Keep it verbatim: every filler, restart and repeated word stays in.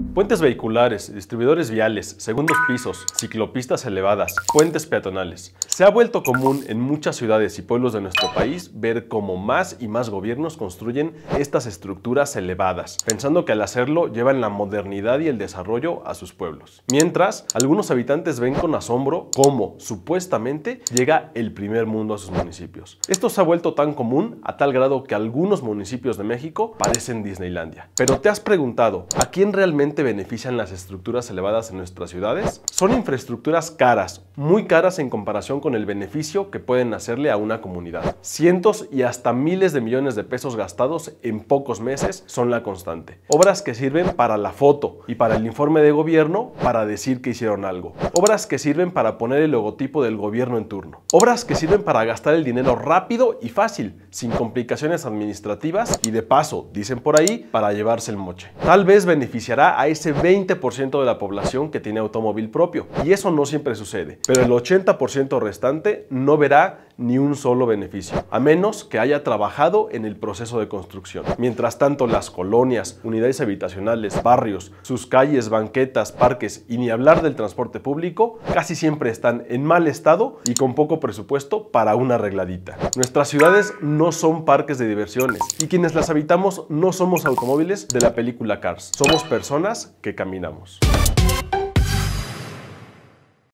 Puentes vehiculares, distribuidores viales, segundos pisos, ciclopistas elevadas, puentes peatonales. Se ha vuelto común en muchas ciudades y pueblos de nuestro país ver cómo más y más gobiernos construyen estas estructuras elevadas, pensando que al hacerlo llevan la modernidad y el desarrollo a sus pueblos. Mientras, algunos habitantes ven con asombro cómo, supuestamente, llega el primer mundo a sus municipios. Esto se ha vuelto tan común a tal grado que algunos municipios de México parecen Disneylandia. Pero ¿te has preguntado a quién realmente benefician las estructuras elevadas en nuestras ciudades? Son infraestructuras caras, muy caras en comparación con el beneficio que pueden hacerle a una comunidad. Cientos y hasta miles de millones de pesos gastados en pocos meses son la constante. Obras que sirven para la foto y para el informe de gobierno para decir que hicieron algo. Obras que sirven para poner el logotipo del gobierno en turno. Obras que sirven para gastar el dinero rápido y fácil, sin complicaciones administrativas y de paso, dicen por ahí, para llevarse el moche. Tal vez beneficiará a ese veinte por ciento de la población que tiene automóvil propio, y eso no siempre sucede, pero el ochenta por ciento restante no verá ni un solo beneficio, a menos que haya trabajado en el proceso de construcción. Mientras tanto, las colonias, unidades habitacionales, barrios, sus calles, banquetas, parques y ni hablar del transporte público, casi siempre están en mal estado y con poco presupuesto para una arregladita. Nuestras ciudades no son parques de diversiones y quienes las habitamos no somos automóviles de la película Cars, somos personas que caminamos.